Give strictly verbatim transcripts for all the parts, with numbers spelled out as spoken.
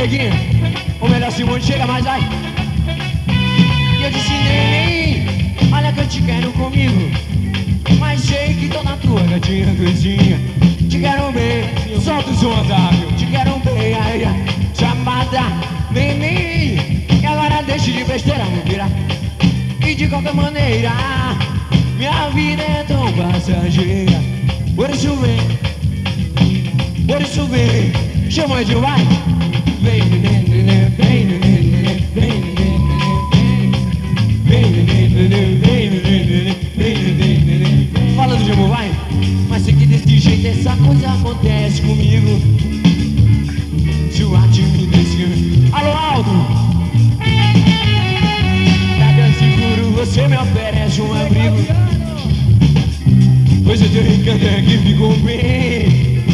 neguinha, ou melhor, Simone, chega mais, vai. E eu disse, neném, olha que eu te quero comigo, mas sei que tô na tua gatinha coisinha. Te quero bem, solta o som, Otávio. Te quero bem, ai, ai, chamada neném. E agora deixa de besteira, me virar. E de qualquer maneira, minha vida é tão passageira. Por isso vem, por isso vem, chama de vai. Vem, neném, neném, vem, neném, neném, vem, neném, neném, vem, neném, neném, vem, neném, vem, neném, neném. Falando de amor, vai. Mas sei que desse jeito essa coisa acontece comigo. Sua timidez. Alô, Aldo. Cada seguro você me oferece um abrigo, pois eu tenho encanto que ficou bem.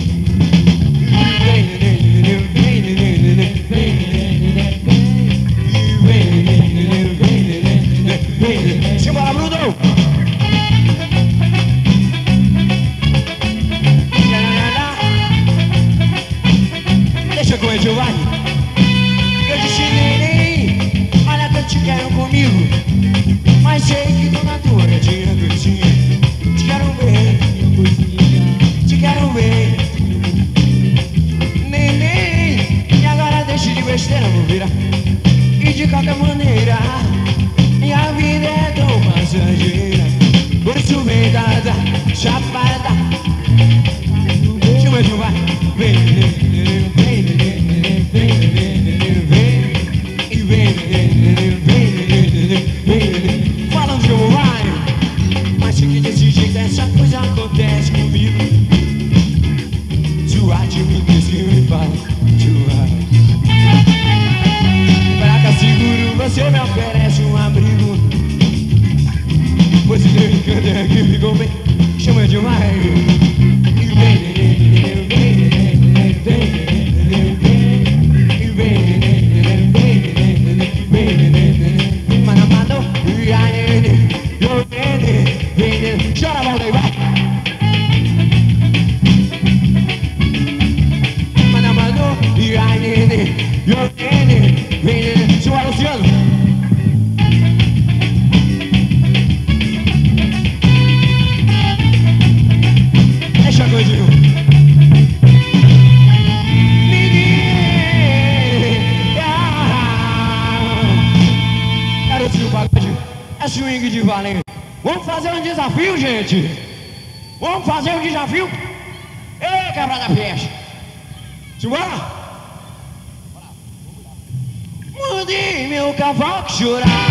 Vem, neném, neném, vem, neném, neném, vem, neném, neném, vem, neném, neném, vem, neném, neném, vem, neném. Simbora, Bruno! Deixa com ele, vai. Eu disse, neném, olha que eu te quero comigo, mas sei que tô na tua gatinha coisinha. Te quero bem, te quero bem, neném. E agora deixa de besteira, vou virar. E de qualquer maneira, minha vida é tão passageira. Por isso vem, dada, chapada. Chama de vai. Vem, neném, vem, neném, vem, neném, vem. E vem, neném, vem, neném, vem, neném. Falando de amor, vai. Mas sei que desse jeito essa coisa acontece comigo. Sua timidez que me faz chorar. Pra cá seguro você me oferece um abrigo, pois o teu encanto é que ficou bem. Chama de vai. E vem, neném, vem, neném, vem, neném, vem. E vem, neném, vem, neném, vem, neném. Manamado, e ai, neném, eu neném, vem, neném. Chora, volta aí, vai. Manamado, e ai, neném, eu neném, vem, neném. Simbora, Luciano. Deixa a coisinha. É swing de valente. Vamos fazer um desafio, gente. Vamos fazer um desafio. Ei, cabra da peste. Simbora. Mande meu cavalo chorar.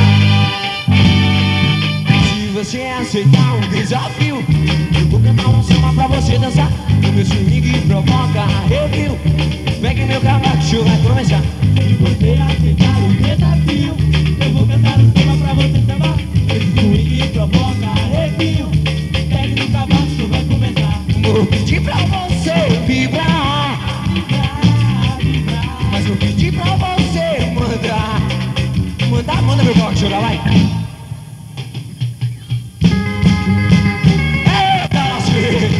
Se você aceitar um desafio, eu vou cantar um samba pra você dançar. O meu swing provoca arrepio. Pegue meu cavalo chorar, vai começar. Se você aceitar o desafio, eu vou cantar um samba pra você sambar. Esse swing provoca arrepio. Pegue no cavacho, vai começar. Vou pedir pra você vibrar, vibrar, vibrar. Mas eu pedi pra você mandar, mandar, manda meu cavacho chorar, vai. Eita, lasquei.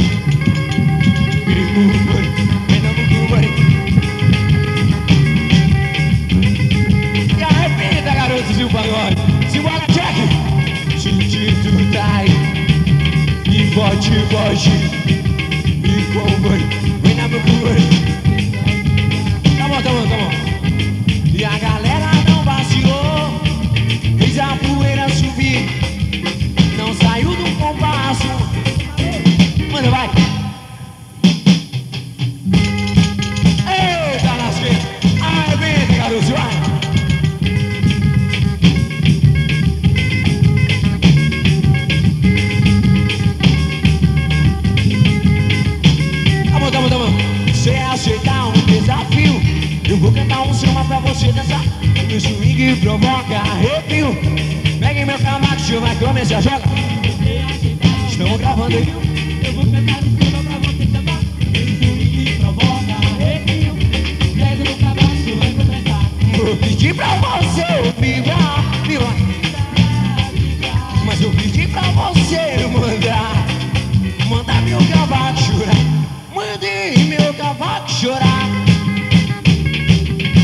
E arrependa, garotos, e o pagode. Simbora, Jack! Sentido trai e bote, bote e comboio. Vem na meu comboio. Tá bom, tá bom, tá bom. E a galera não vacilou, fez a poeira subir, não saiu do compasso. Manda, vai. Eita, lasquei. Arrebenta, garoto, vai. Se aceitar um desafio, eu vou cantar um samba pra você dançar. O meu swing provoca arrepio. Pegue meu camacho, vai começar, joga. Estamos gravando aí. Eu vou cantar um samba pra você dançar. O meu swing provoca arrepio. Pegue meu camacho, vai começar. Vou pedir pra você vibrar, vibrar. Mas eu pedi pra você mandar, mandar meu cavaco chorar. Mandei meu cavaco chorar.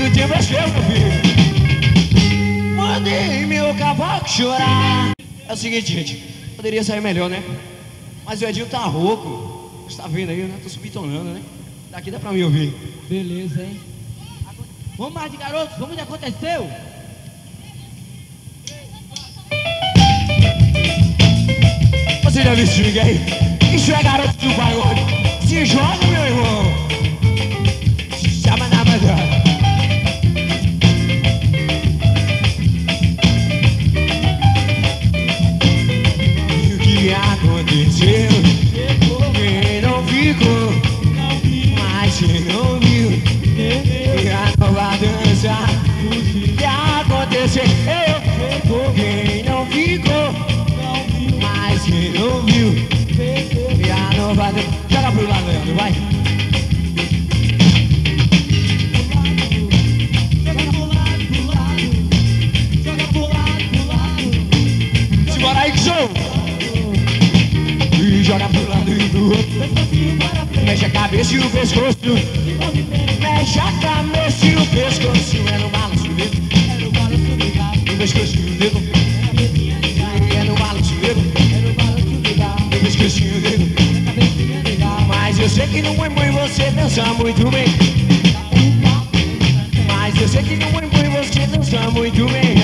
o tempo é seu, meu filho. Mandei meu cavaco chorar. É o seguinte, gente, poderia sair melhor, né? Mas o Edinho tá rouco. Você tá vendo aí, né? Tô subtonando, né? Daqui dá pra me ouvir. Beleza, hein? Vamos mais de garotos, vamos onde aconteceu? Você já viu esse swing aí? Isso é garoto do pagode. Se joga, meu irmão. Chama na madrugada. E o que aconteceu? Quem não ficou, mas quem não viu, e a nova dança. O que aconteceu? Quem não ficou, mas quem não viu, e a nova dança. Joga pro lado, Leandro, vai. Joga pro lado, pro lado. Joga pro lado, pro lado. Simbora aí, que show! E joga pro lado e pro outro. Mexe a cabeça e o pescoço. Mexe a cabeça e o pescoço. É no balanço dele. É no balanço dele. No pescocinho dele. É no balanço dele. É no balanço dele. No pescocinho dele. Mas eu sei que não é bom você dançar muito bem. Mas eu sei que não é bom você dançar muito bem.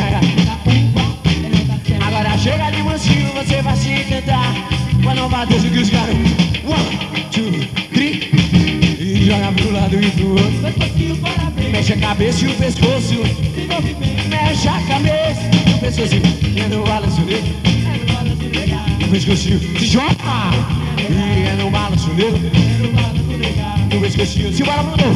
Agora chega de mansinho, você vai se cantar com a nova dança que os caras. One, two, three. E joga pro lado e pro outro. Mexe a cabeça e o pescoço. Mexe a cabeça e o pescoço. É no balanço dele. No pescocinho. Se joga. E é no balanço dele. No pescocinho. Se bora, Bruno.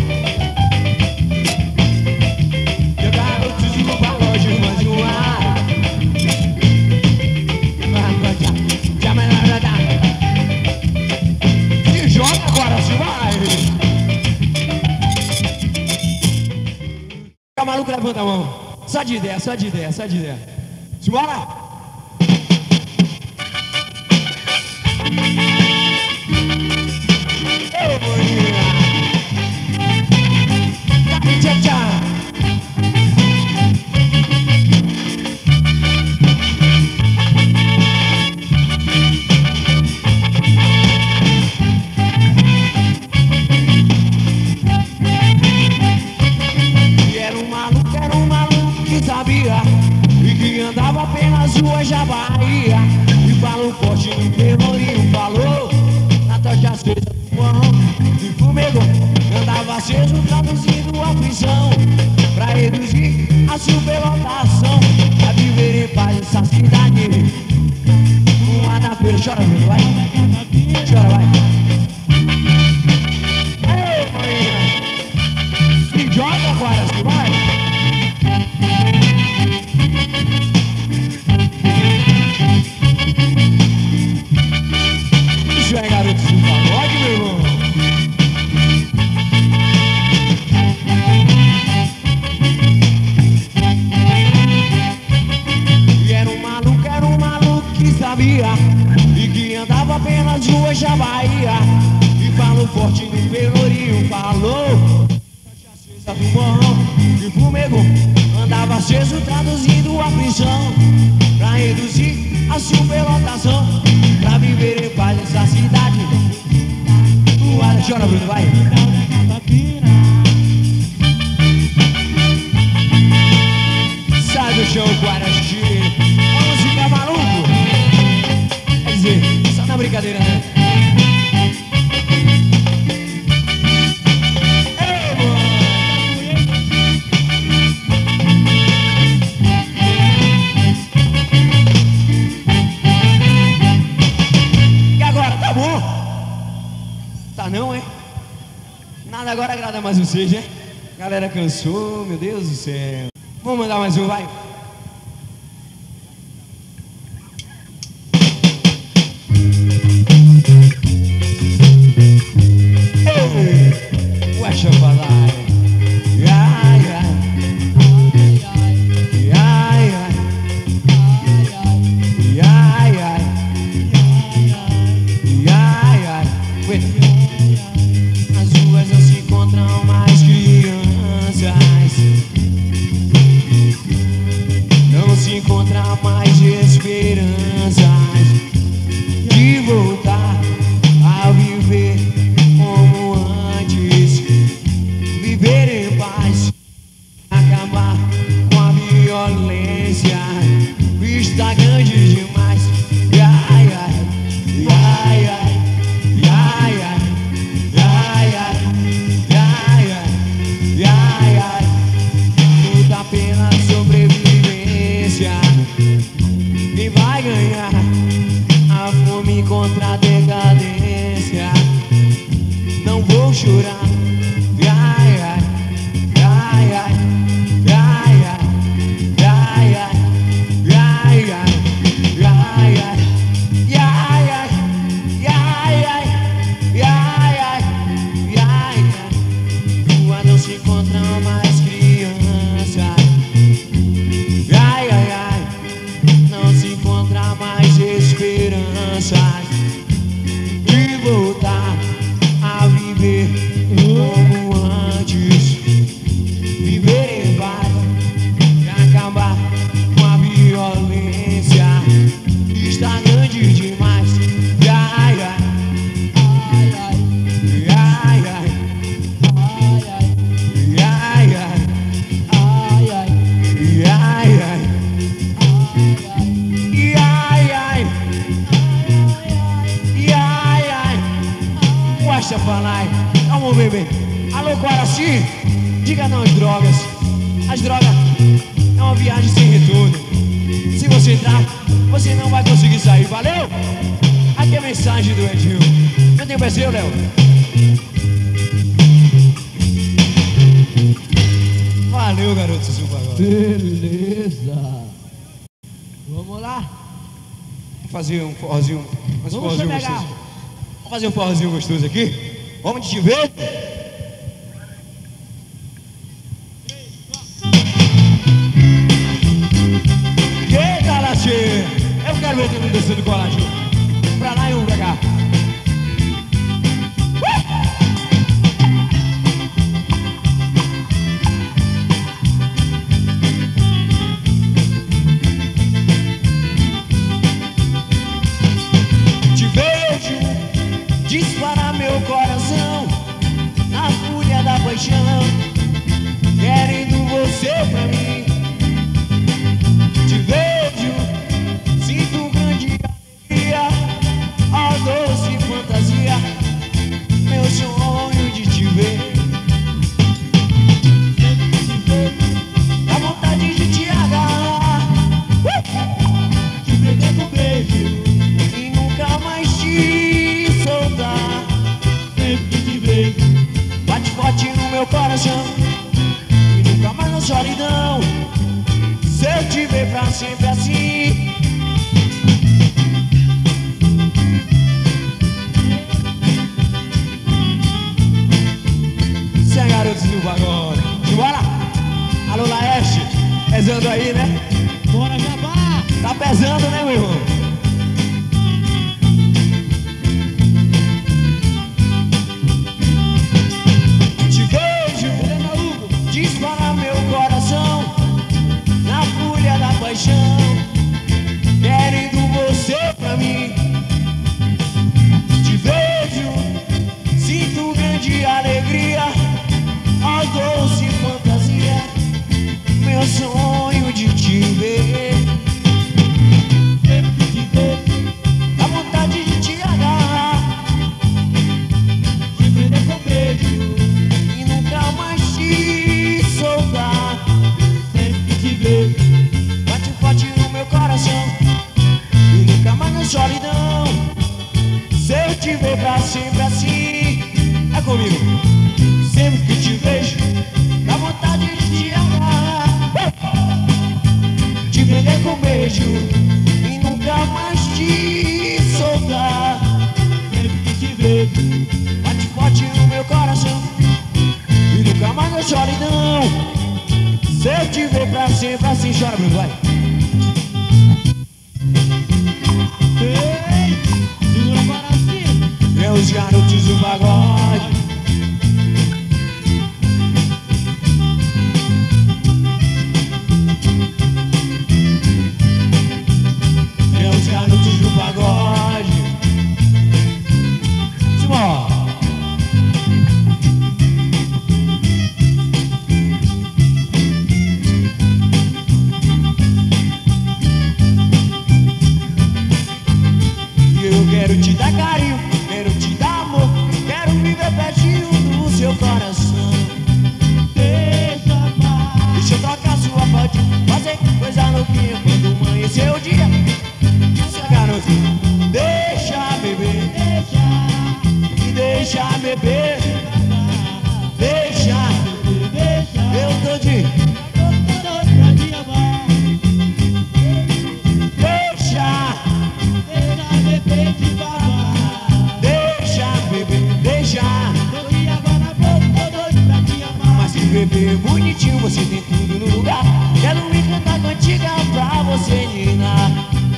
Eu garotos do pagode, mas no ar. Se joga agora, se vai. Fica maluco, levanta a mão. Só de ideia, só de ideia, só de ideia. Simbora! Ô, menina! Tchau, tchau! E que andava pelas ruas da Bahia. E falou forte no pelourinho, falou na tocha acesa do morrão. E fumegou, andava aceso traduzindo a prisão, pra reduzir a superlotação, pra viver em paz essa cidade. Uma na feira, chora, meu, vai. Chora, vai. Ei, mãe, se joga agora, se vai. Isso é garoto do pagode, meu irmão. E era um maluco, era um maluco que sabia e que andava pelas ruas da Bahia. E falou forte no pelourinho, falou acesa do morrão. E fumegou, andava aceso traduzindo a prisão, pra reduzir a superlotação, pra viver em paz nessa cidade. Uada, chora, Bruno, vai. Sai do chão, Guaraxi. Vamos ficar maluco? Quer dizer, só na brincadeira, né? Tá não, é? Nada agora agrada mais vocês, né? Galera cansou, meu Deus do céu. Vamos mandar mais um, vai. Ei, deixa eu falar. Ai, ai. Ai, ai. Ai, ai. Ai, ai. Wait. As ruas não se encontram mais crianças. se encontram mais crianças. Ai, ai, ai, não se encontra mais esperanças de voltar a viver como antes. Viver em paz e acabar com a violência. Está grande demais. Ai, ai, ai, ai, ai, ai, ai, ai, ai, ai. Guasta falar, vamos beber. Alô, Guaraci, diga não às drogas. As drogas é uma viagem sem retorno. Se você entrar, você não vai conseguir sair. Valeu? Aqui é a mensagem do Edinho. Eu tenho prazer, Léo. Valeu, garoto. Beleza. Vamos lá. Vamos fazer um forrozinho. Vamos um forrozinho pegar. gostoso. Vamos fazer um forrozinho gostoso aqui. Vamos te ver. Eita, Lache! Eu quero ver todo mundo descendo colagem. Um pra lá e um pra cá. Te vejo disparar meu coração na fúria da paixão, querendo você pra mim. Te vejo, sinto grande alegria, ó doce fantasia, meu sonho de te ver. Dá vontade de te agarrar, te pegar com beijo e nunca mais te soltar. Sempre que te vejo, bate forte no meu coração e nunca mais na solidão. Se eu te ver pra sempre assim, cê é garotos do pagode. Simbora! Alô, Laeste, pesando aí, né? Bora, Jabá. Tá pesando, né, meu irmão? Te vejo disparar meu coração na fúria da paixão, querendo você pra mim. Te vejo, sinto grande alegria, ó doce fantasia, meu sonho de te ver. Sempre que te ver, dá vontade de te agarrar, te prender com beijo e nunca mais te soltar. Sempre que te ver, bate forte no meu coração e nunca mais na solidão. Se eu te ver pra sempre assim, é comigo. Sempre que te vejo, dá vontade de te agarrar, te prender com beijo e nunca mais te soltar. Sempre que te vejo, bate forte no meu coração e nunca mais na solidão. Se eu te ver pra sempre assim, chora, Bruno, vai. Ei, segura para cima. Meus garotos do pagode. Meus garotos do pagode. Simbora. Eu quero te dar carinho, quero te dar amor, quero viver perto bebê bonitinho, você tem tudo no lugar. Quero me cantar cantiga pra você ninar.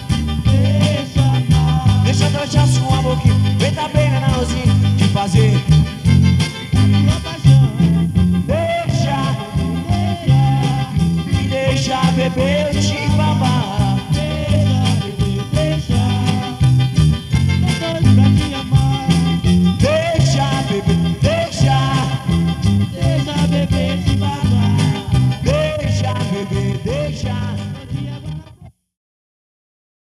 Deixa eu deixar sua boquinha, vem tá bem na rosinha de fazer. Deixa, me deixa beber, eu te babar.